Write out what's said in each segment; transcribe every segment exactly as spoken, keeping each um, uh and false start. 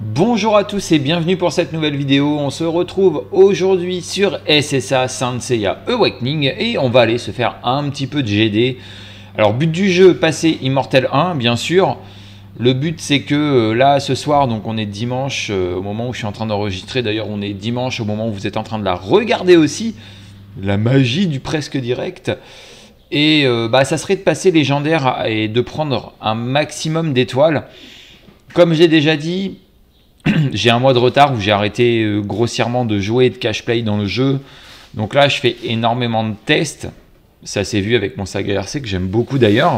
Bonjour à tous et bienvenue pour cette nouvelle vidéo. On se retrouve aujourd'hui sur S S A Saint Seiya Awakening et on va aller se faire un petit peu de G D. Alors but du jeu, passer Immortel un bien sûr. Le but c'est que là ce soir, donc on est dimanche euh, au moment où je suis en train d'enregistrer. D'ailleurs on est dimanche au moment où vous êtes en train de la regarder aussi. La magie du presque direct. Et euh, bah, ça serait de passer légendaire et de prendre un maximum d'étoiles. Comme j'ai déjà dit, j'ai un mois de retard où j'ai arrêté euh, grossièrement de jouer et de cash play dans le jeu. Donc là, je fais énormément de tests. Ça s'est vu avec mon Saga R C que j'aime beaucoup d'ailleurs.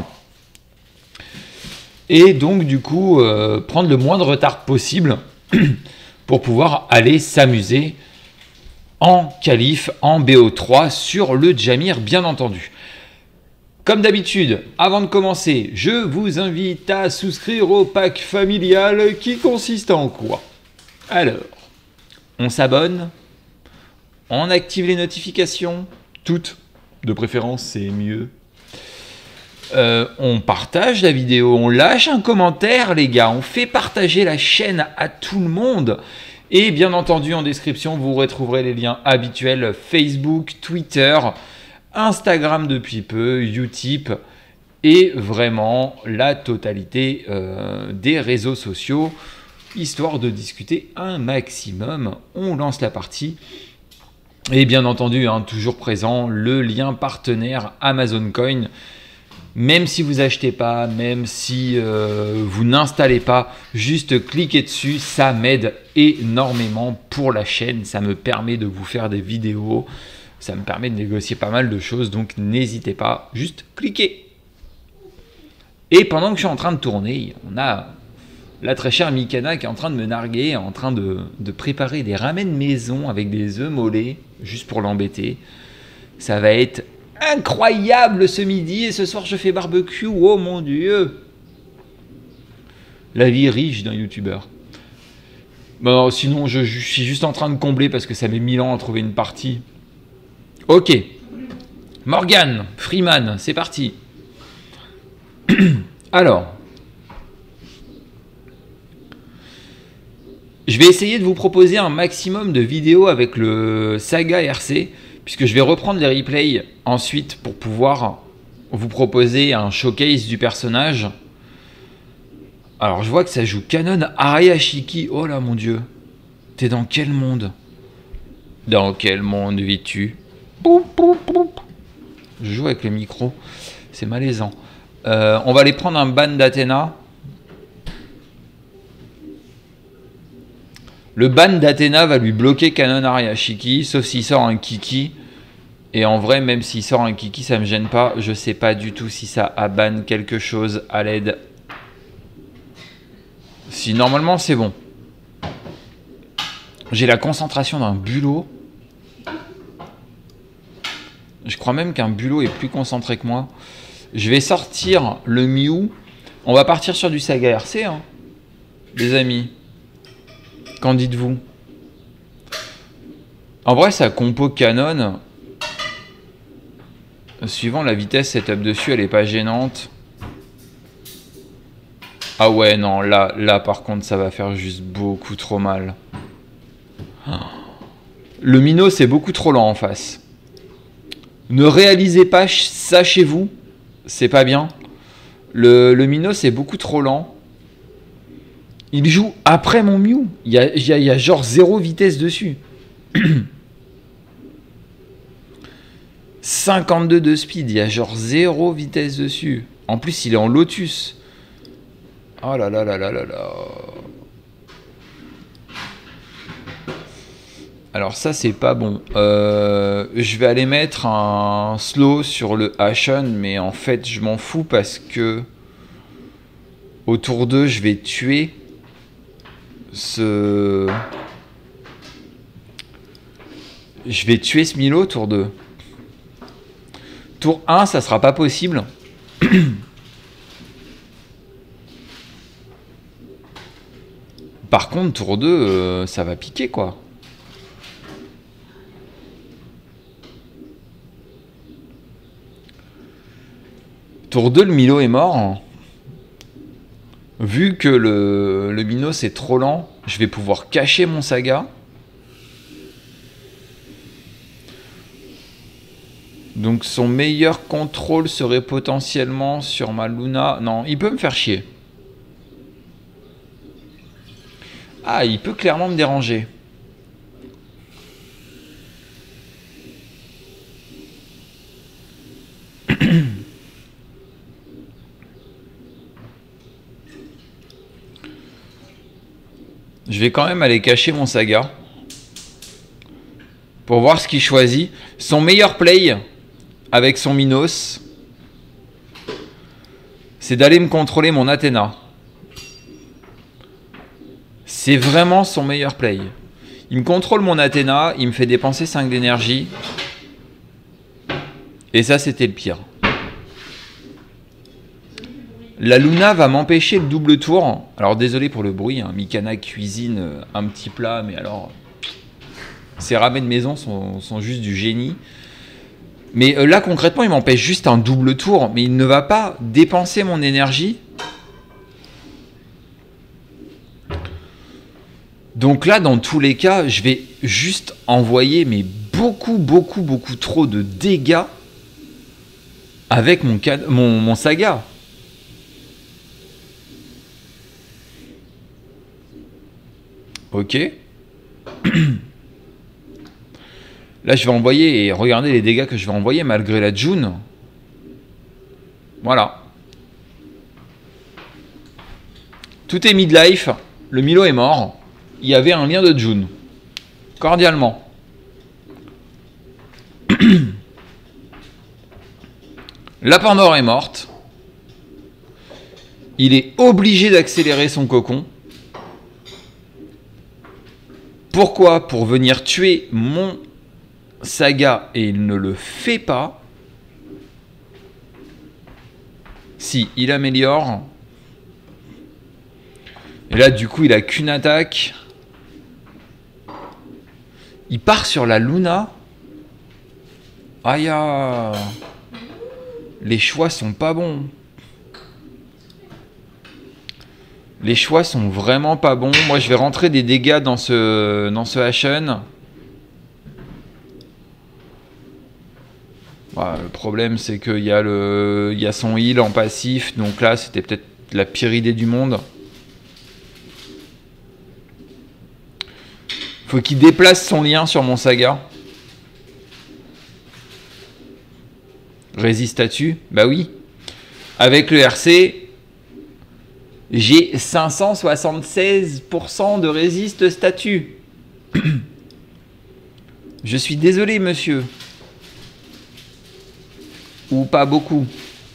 Et donc du coup, euh, prendre le moins de retard possible pour pouvoir aller s'amuser en qualif, en B O trois sur le Jamir bien entendu. Comme d'habitude, avant de commencer, je vous invite à souscrire au pack familial qui consiste en quoi? Alors, on s'abonne, on active les notifications, toutes, de préférence c'est mieux. Euh, on partage la vidéo, on lâche un commentaire les gars, on fait partager la chaîne à tout le monde. Et bien entendu en description vous retrouverez les liens habituels Facebook, Twitter, Instagram depuis peu, Utip et vraiment la totalité euh, des réseaux sociaux, histoire de discuter un maximum. On lance la partie et bien entendu, hein, toujours présent, le lien partenaire Amazon Coin. Même si vous achetez pas, même si euh, vous n'installez pas, juste cliquez dessus, ça m'aide énormément pour la chaîne, ça me permet de vous faire des vidéos. Ça me permet de négocier pas mal de choses, donc n'hésitez pas, juste cliquez. Et pendant que je suis en train de tourner, on a la très chère Mikana qui est en train de me narguer, en train de, de préparer des ramen maison avec des œufs mollets, juste pour l'embêter. Ça va être incroyable ce midi, et ce soir je fais barbecue, oh mon dieu. La vie riche d'un youtubeur. Bon, sinon je, je suis juste en train de combler parce que ça met mille ans à trouver une partie. Ok, Morgan, Freeman, c'est parti. Alors, je vais essayer de vous proposer un maximum de vidéos avec le Saga R C, puisque je vais reprendre les replays ensuite pour pouvoir vous proposer un showcase du personnage. Alors, je vois que ça joue Canon Arayashiki. Oh là, mon dieu. T'es dans quel monde? Dans quel monde vis-tu? Je joue avec le micro, c'est malaisant. Euh, on va aller prendre un ban d'Athéna. Le ban d'Athéna va lui bloquer Canon Arayashiki, sauf s'il sort un Kiki. Et en vrai, même s'il sort un Kiki, ça me gêne pas. Je sais pas du tout si ça a ban quelque chose à l'aide. Si normalement c'est bon. J'ai la concentration d'un bulot. Je crois même qu'un bulot est plus concentré que moi. Je vais sortir le Mew. On va partir sur du Saga R C, hein, les amis. Qu'en dites-vous? En vrai, sa compo Canon, suivant la vitesse setup dessus, elle est pas gênante. Ah ouais, non, là, là par contre, ça va faire juste beaucoup trop mal. Le Mino, c'est beaucoup trop lent en face. Ne réalisez pas ça chez vous, c'est pas bien. Le, le Mino, c'est beaucoup trop lent. Il joue après mon Mew. Il y a, il y a, il y a genre zéro vitesse dessus. cinquante-deux de speed, il y a genre zéro vitesse dessus. En plus, il est en Lotus. Oh là là là là là là. Alors ça c'est pas bon. Euh, je vais aller mettre un slow sur le Ashen, mais en fait je m'en fous parce que au tour deux je vais tuer ce... Je vais tuer ce Milo tour deux. Tour un ça sera pas possible. Par contre tour deux euh, ça va piquer quoi. Tour deux, le Milo est mort. Vu que le, le Minos est trop lent, je vais pouvoir cacher mon Saga. Donc son meilleur contrôle serait potentiellement sur ma Luna. Non, il peut me faire chier. Ah, il peut clairement me déranger. Je vais quand même aller cacher mon Saga. Pour voir ce qu'il choisit. Son meilleur play avec son Minos, c'est d'aller me contrôler mon Athéna. C'est vraiment son meilleur play. Il me contrôle mon Athéna, il me fait dépenser cinq d'énergie. Et ça, c'était le pire. La Luna va m'empêcher le double tour. Alors désolé pour le bruit, hein. Mikana cuisine un petit plat, mais alors... Ces rabais de maison sont, sont juste du génie. Mais euh, là, concrètement, il m'empêche juste un double tour. Mais il ne va pas dépenser mon énergie. Donc là, dans tous les cas, je vais juste envoyer mais beaucoup, beaucoup, beaucoup trop de dégâts avec mon, mon, mon Saga. Ok. Là, je vais envoyer, et regardez les dégâts que je vais envoyer malgré la June. Voilà. Tout est midlife. Le Milo est mort. Il y avait un lien de June. Cordialement. La Pandore est morte. Il est obligé d'accélérer son cocon. Pourquoi? Pour venir tuer mon Saga, et il ne le fait pas. Si, il améliore. Et là, du coup, il a qu'une attaque. Il part sur la Luna. Aïe. Les choix sont pas bons. Les choix sont vraiment pas bons. Moi, je vais rentrer des dégâts dans ce, dans ce Ashen. Voilà, le problème, c'est qu'il y, y a son heal en passif. Donc là, c'était peut-être la pire idée du monde. Faut qu'il déplace son lien sur mon Saga. Résiste statut. Bah oui. Avec le R C, j'ai cinq cent soixante-seize pour cent de résiste statut. Je suis désolé, monsieur. Ou pas beaucoup.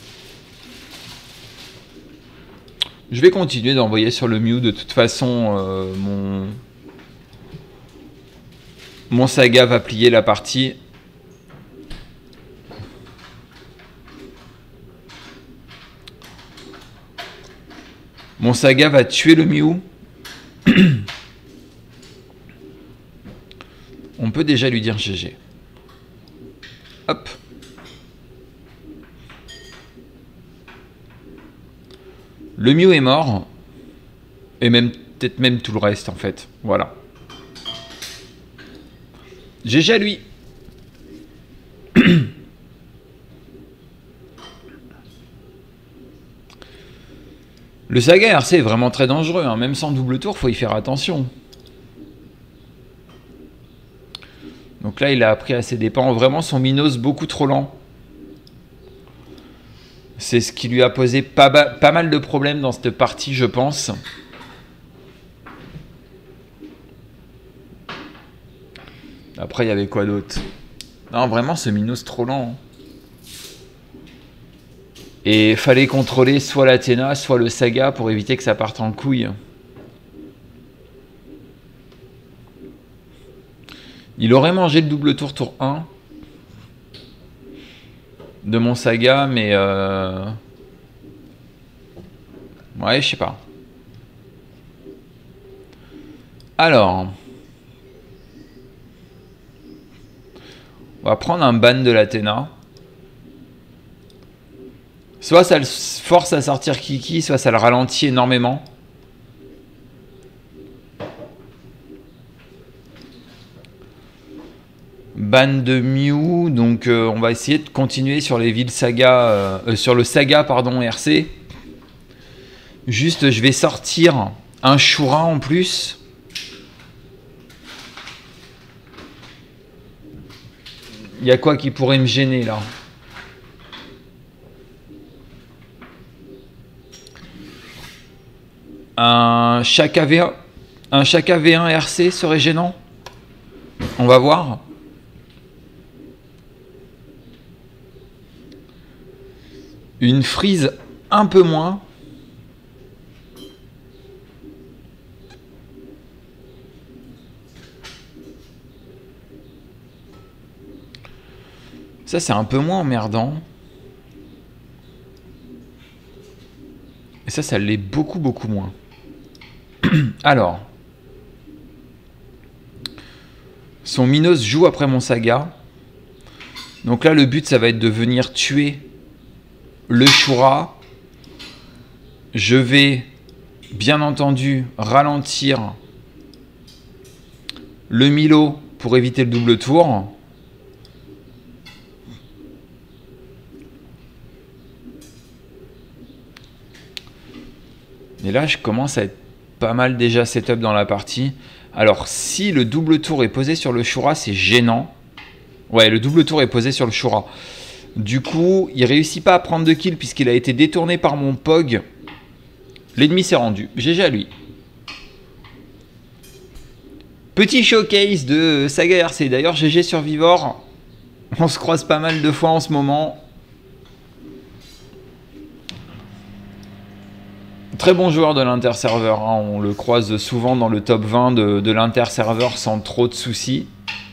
Je vais continuer d'envoyer sur le Mew. De toute façon, euh, mon... mon Saga va plier la partie. Mon Saga va tuer le Mew. On peut déjà lui dire G G. Hop. Le Mew est mort. Et même peut-être même tout le reste en fait. Voilà. G G à lui. Le Saga R C est vraiment très dangereux. Hein. Même sans double tour, il faut y faire attention. Donc là, il a appris à ses dépens. Vraiment, son Minos beaucoup trop lent. C'est ce qui lui a posé pas, pas mal de problèmes dans cette partie, je pense. Après, il y avait quoi d'autre? Non, vraiment, ce Minos trop lent. Et fallait contrôler soit l'Athéna, soit le Saga pour éviter que ça parte en couille. Il aurait mangé le double tour tour un de mon Saga, mais... Euh... Ouais, je sais pas. Alors... On va prendre un ban de l'Athéna. Soit ça le force à sortir Kiki, soit ça le ralentit énormément. Ban de Mew, donc euh, on va essayer de continuer sur les villes saga, euh, euh, sur le saga pardon R C. Juste je vais sortir un Shura en plus. Il y a quoi qui pourrait me gêner là? Un Chaka V un, un Chaka V un R C serait gênant. On va voir. Une Freeze un peu moins. Ça, c'est un peu moins emmerdant. Et ça, ça l'est beaucoup, beaucoup moins. Alors. Son Minos joue après mon Saga. Donc là, le but, ça va être de venir tuer le Shura. Je vais, bien entendu, ralentir le Milo pour éviter le double tour. Et là, je commence à être pas mal déjà setup dans la partie. Alors, si le double tour est posé sur le Shura, c'est gênant. Ouais, le double tour est posé sur le Shura. Du coup, il réussit pas à prendre de kill puisqu'il a été détourné par mon Pog. L'ennemi s'est rendu. G G à lui. Petit showcase de Saga R C. D'ailleurs, G G Survivor. On se croise pas mal de fois en ce moment. Très bon joueur de l'inter-serveur. Hein. On le croise souvent dans le top vingt de, de l'inter-serveur sans trop de soucis.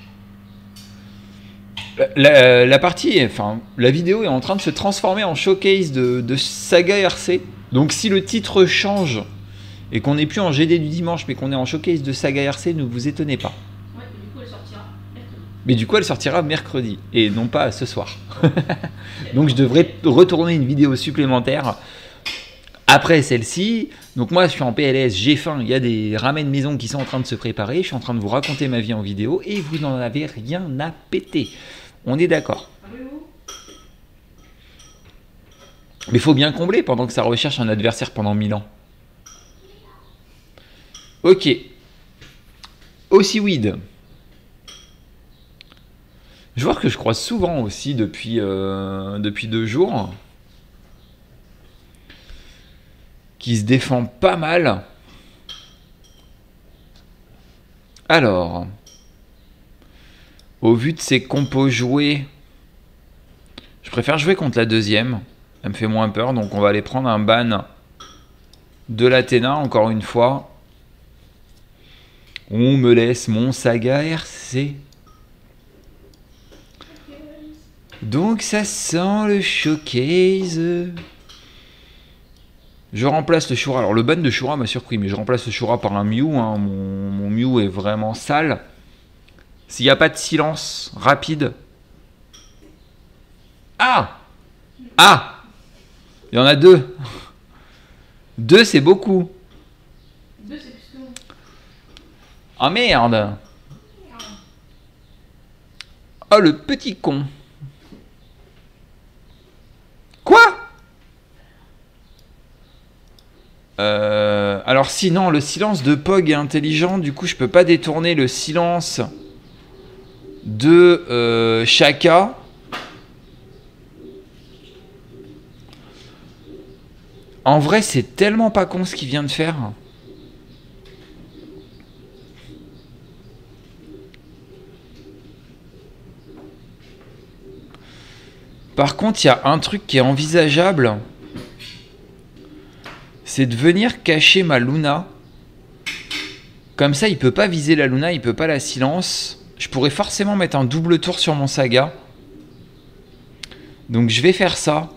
La, la partie, enfin, la vidéo est en train de se transformer en showcase de, de Saga R C. Donc si le titre change et qu'on n'est plus en G D du dimanche mais qu'on est en showcase de Saga R C, ne vous étonnez pas. Ouais, mais du coup elle sortira mercredi. Mais du coup elle sortira mercredi et non pas ce soir. Donc je devrais retourner une vidéo supplémentaire après celle-ci. Donc moi je suis en P L S, j'ai faim, il y a des ramen maison qui sont en train de se préparer, je suis en train de vous raconter ma vie en vidéo et vous n'en avez rien à péter. On est d'accord. Mais il faut bien combler pendant que ça recherche un adversaire pendant mille ans. Ok. Aussi weed. Je vois que je croise souvent aussi depuis, euh, depuis deux jours. Qui se défend pas mal. Alors. Au vu de ses compos joués, je préfère jouer contre la deuxième. Elle me fait moins peur, donc on va aller prendre un ban de l'Athéna, encore une fois. On me laisse mon Saga R C. Donc ça sent le showcase. Je remplace le Shura. Alors le ban de Shura m'a surpris, mais je remplace le Shura par un Mew. Hein. Mon, mon Mew est vraiment sale. S'il n'y a pas de silence rapide. Ah! Ah! Il y en a deux. Deux, c'est beaucoup. Deux, c'est plus que moi. Ah merde! Oh le petit con. Quoi? euh, Alors sinon, le silence de Pog est intelligent. Du coup, je peux pas détourner le silence de euh, Chaka. En vrai, c'est tellement pas con ce qu'il vient de faire. Par contre, il y a un truc qui est envisageable. C'est de venir cacher ma Luna. Comme ça, il peut pas viser la Luna, il peut pas la silence. Je pourrais forcément mettre un double tour sur mon Saga. Donc je vais faire ça.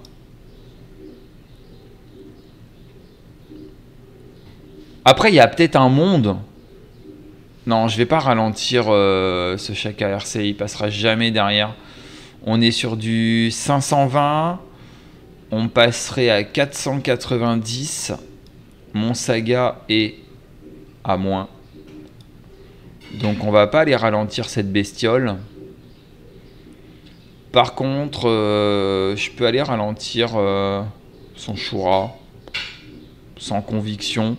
Après, il y a peut-être un monde. Non, je vais pas ralentir euh, ce Chaka R C. Il passera jamais derrière. On est sur du cinq cent vingt. on passerait à quatre cent quatre-vingt-dix. Mon saga est à moins. Donc on va pas aller ralentir cette bestiole. Par contre, euh, je peux aller ralentir euh, son Shura. Sans conviction.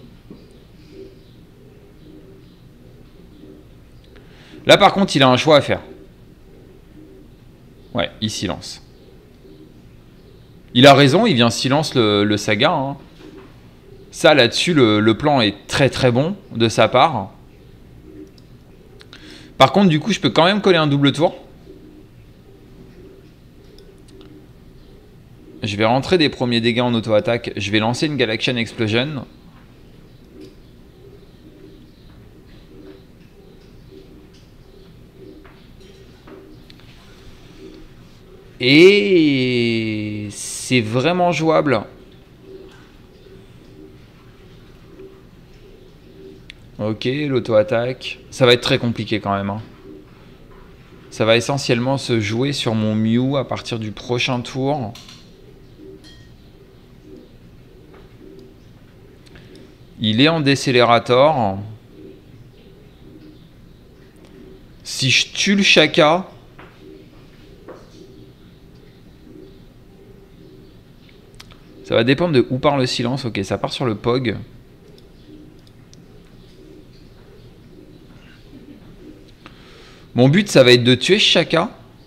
Là par contre, il a un choix à faire. Ouais, il silence. Il a raison, il vient silence le, le saga. Hein. Ça, là-dessus, le, le plan est très très bon de sa part. Par contre, du coup, je peux quand même coller un double tour. Je vais rentrer des premiers dégâts en auto-attaque. Je vais lancer une Galaxian Explosion. Et c'est vraiment jouable. Ok, l'auto-attaque. Ça va être très compliqué quand même. Hein. Ça va essentiellement se jouer sur mon Mew à partir du prochain tour. Il est en décélérator. Si je tue le Shaka... Ça va dépendre de où part le silence. Ok, ça part sur le P O G. Mon but, ça va être de tuer Shaka.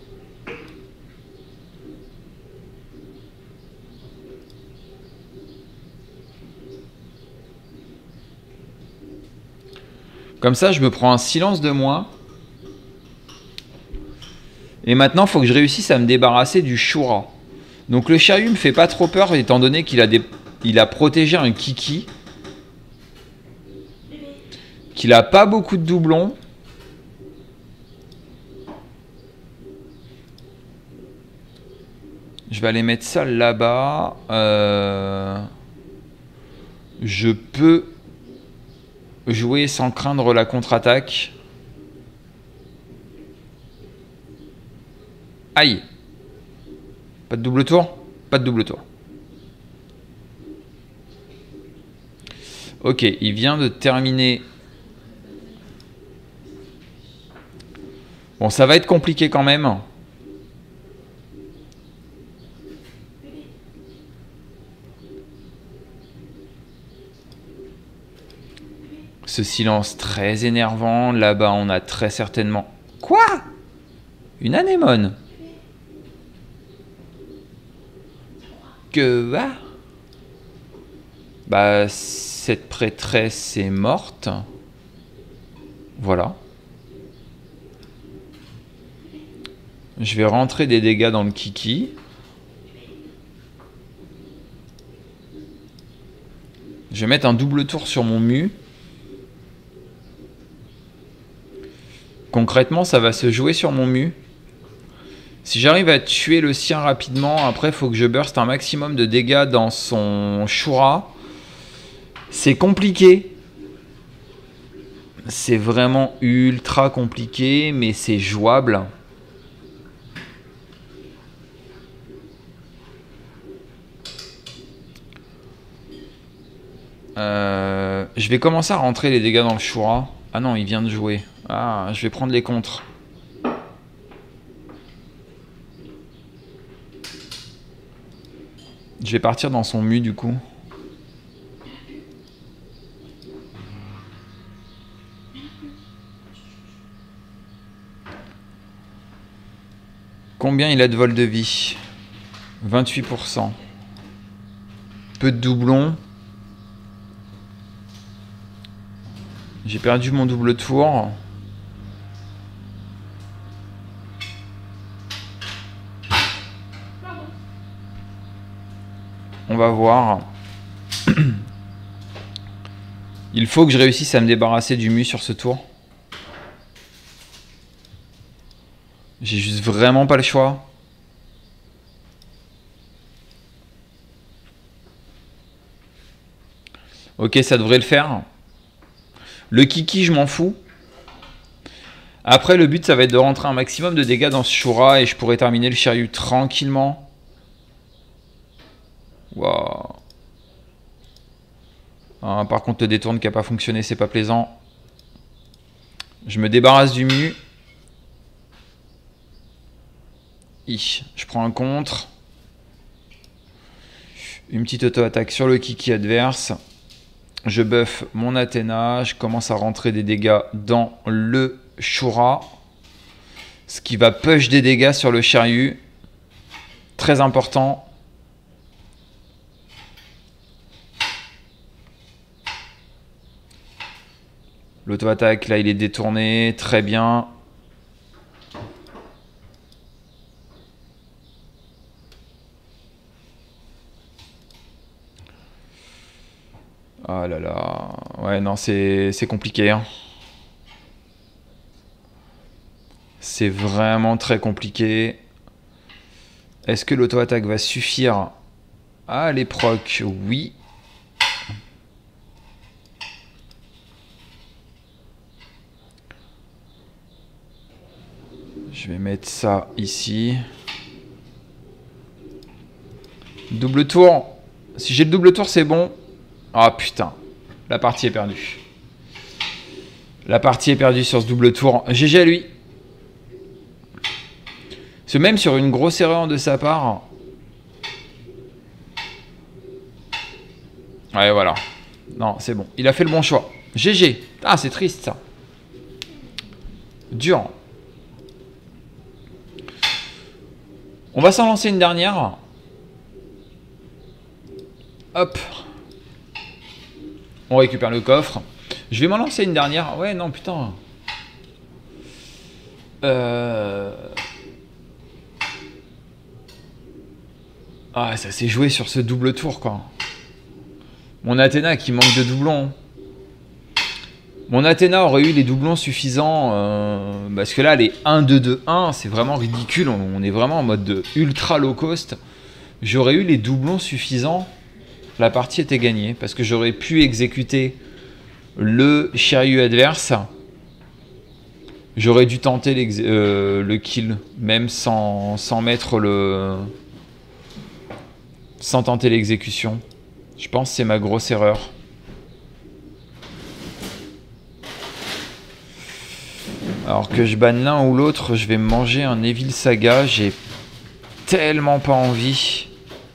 Comme ça, je me prends un silence de moins. Et maintenant, il faut que je réussisse à me débarrasser du Shura. Donc le Xiaoyu me fait pas trop peur étant donné qu'il a, des... il a protégé un Kiki. Qu'il a pas beaucoup de doublons. Je vais aller mettre ça là-bas. Euh... Je peux jouer sans craindre la contre-attaque. Aïe. Pas de double tour? Pas de double tour. Ok, il vient de terminer. Bon, ça va être compliqué quand même. Ce silence très énervant. Là-bas, on a très certainement... Quoi? Une anémone? Que va? Bah, cette prêtresse est morte. Voilà. Je vais rentrer des dégâts dans le Kiki. Je vais mettre un double tour sur mon Mu. Concrètement, ça va se jouer sur mon Mu. Si j'arrive à tuer le sien rapidement, après, il faut que je burst un maximum de dégâts dans son Shura. C'est compliqué. C'est vraiment ultra compliqué, mais c'est jouable. Euh, je vais commencer à rentrer les dégâts dans le Shura. Ah non, il vient de jouer. Ah, je vais prendre les contres. Je vais partir dans son Mu du coup. Combien il a de vol de vie? vingt-huit pour cent. Peu de doublons. J'ai perdu mon double tour. On va voir. Il faut que je réussisse à me débarrasser du Mu sur ce tour. J'ai juste vraiment pas le choix. Ok, ça devrait le faire. Le Kiki, je m'en fous. Après, le but, ça va être de rentrer un maximum de dégâts dans ce Shura et je pourrais terminer le Shiryu tranquillement. Waouh. Ah, par contre, le détourne qui n'a pas fonctionné, c'est pas plaisant. Je me débarrasse du mu. I. Je prends un contre. Une petite auto-attaque sur le kiki adverse. Je buff mon Athéna. Je commence à rentrer des dégâts dans le Shura. Ce qui va push des dégâts sur le Shiryu. Très important. L'auto-attaque, là, il est détourné. Très bien. Ah là là. Ouais, non, c'est compliqué. Hein. C'est vraiment très compliqué. Est-ce que l'auto-attaque va suffire à les proc? Oui. Je vais mettre ça ici. Double tour. Si j'ai le double tour, c'est bon. Ah putain. La partie est perdue. La partie est perdue sur ce double tour. G G à lui. Parce que même sur une grosse erreur de sa part. Ouais, voilà. Non, c'est bon. Il a fait le bon choix. G G. Ah, c'est triste ça. Dur. On va s'en lancer une dernière. Hop. On récupère le coffre. Je vais m'en lancer une dernière. Ouais, non, putain. Euh... Ah, ça s'est joué sur ce double tour, quoi. Mon Athéna qui manque de doublons. Mon Athéna aurait eu les doublons suffisants. Euh, parce que là, les un deux deux un, c'est vraiment ridicule. On est vraiment en mode de ultra low cost. J'aurais eu les doublons suffisants. La partie était gagnée. Parce que j'aurais pu exécuter le Shiryu adverse. J'aurais dû tenter euh, le kill. Même sans, sans mettre le... Sans tenter l'exécution. Je pense que c'est ma grosse erreur. Alors que je banne l'un ou l'autre, je vais me manger un Evil Saga. J'ai tellement pas envie.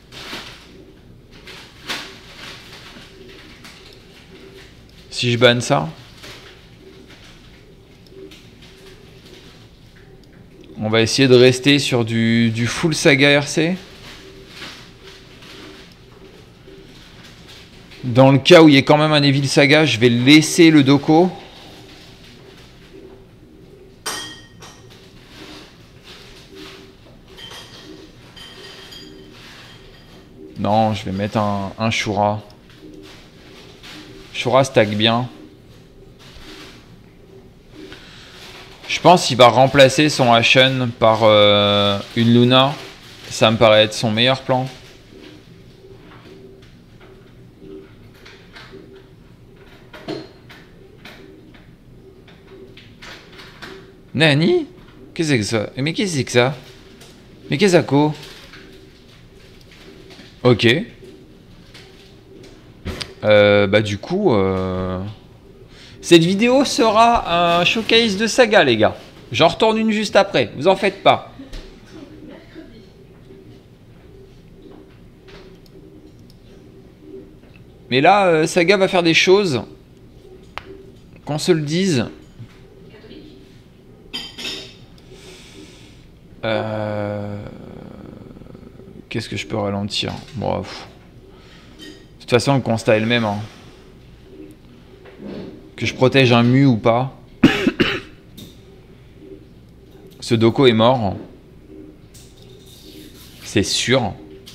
Si je banne ça, on va essayer de rester sur du, du full Saga R C. Dans le cas où il y ait quand même un Evil Saga, je vais laisser le Doko. Non, je vais mettre un, un Shura. Shura stack bien. Je pense qu'il va remplacer son Ashen par euh, une Luna. Ça me paraît être son meilleur plan. Nani? Qu'est-ce que c'est que ça? Mais qu'est-ce que c'est que ça? Mais qu'est-ce que ça? Ok. Euh, bah du coup, euh... cette vidéo sera un showcase de Saga, les gars. J'en retourne une juste après, vous en faites pas. Mais là, euh, Saga va faire des choses. Qu'on se le dise. Euh... Qu'est-ce que je peux ralentir? Bon, pff. De toute façon, le constat est le même. Hein. Que je protège un mu ou pas. Ce Doko est mort. C'est sûr.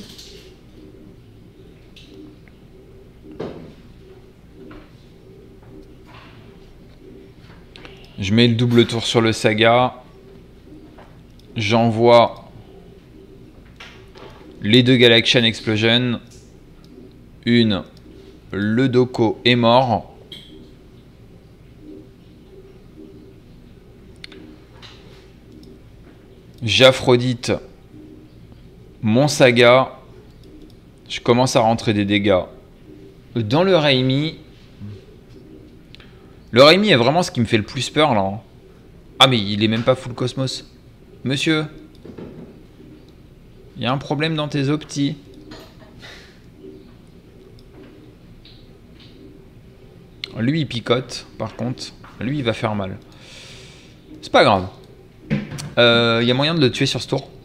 Je mets le double tour sur le Saga. J'envoie les deux Galaxian Explosion. Une, le Doko est mort. J'Aphrodite mon Saga. Je commence à rentrer des dégâts dans le Raimi. Le Raimi est vraiment ce qui me fait le plus peur là. Ah mais il est même pas full cosmos. Monsieur, il y a un problème dans tes optis. Lui il picote par contre. Lui il va faire mal. C'est pas grave. Il euh, y a moyen de le tuer sur ce tour.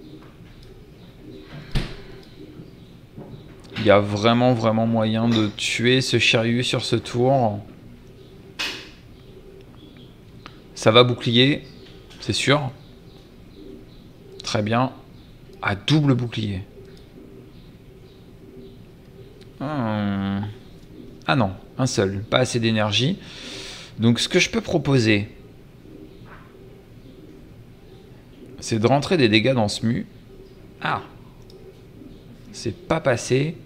Il y a vraiment vraiment moyen de tuer ce Shiryu sur ce tour. Ça va bouclier, c'est sûr. Très bien. À double bouclier. Hmm. Ah non, un seul. Pas assez d'énergie. Donc ce que je peux proposer, c'est de rentrer des dégâts dans ce mu. Ah. C'est pas passé.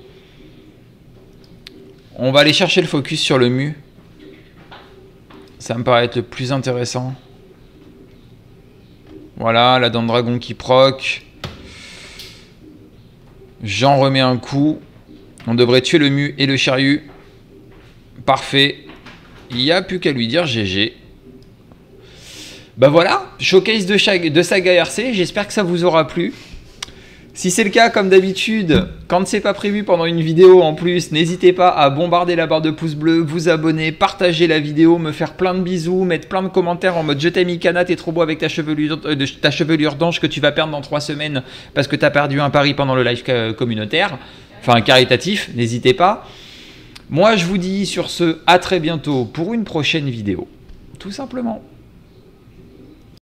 On va aller chercher le focus sur le mu. Ça me paraît être le plus intéressant. Voilà, la dent de dragon qui proc. J'en remets un coup. On devrait tuer le mu et le Shiryu. Parfait. Il n'y a plus qu'à lui dire G G. Bah voilà, showcase de, de Saga R C. J'espère que ça vous aura plu. Si c'est le cas, comme d'habitude, quand c'est pas prévu pendant une vidéo en plus, n'hésitez pas à bombarder la barre de pouces bleus, vous abonner, partager la vidéo, me faire plein de bisous, mettre plein de commentaires en mode je t'aime Ikana, t'es trop beau avec ta chevelure, euh, de, ta chevelure d'ange que tu vas perdre dans trois semaines parce que t'as perdu un pari pendant le live communautaire, enfin caritatif, n'hésitez pas. Moi je vous dis sur ce, à très bientôt pour une prochaine vidéo, tout simplement.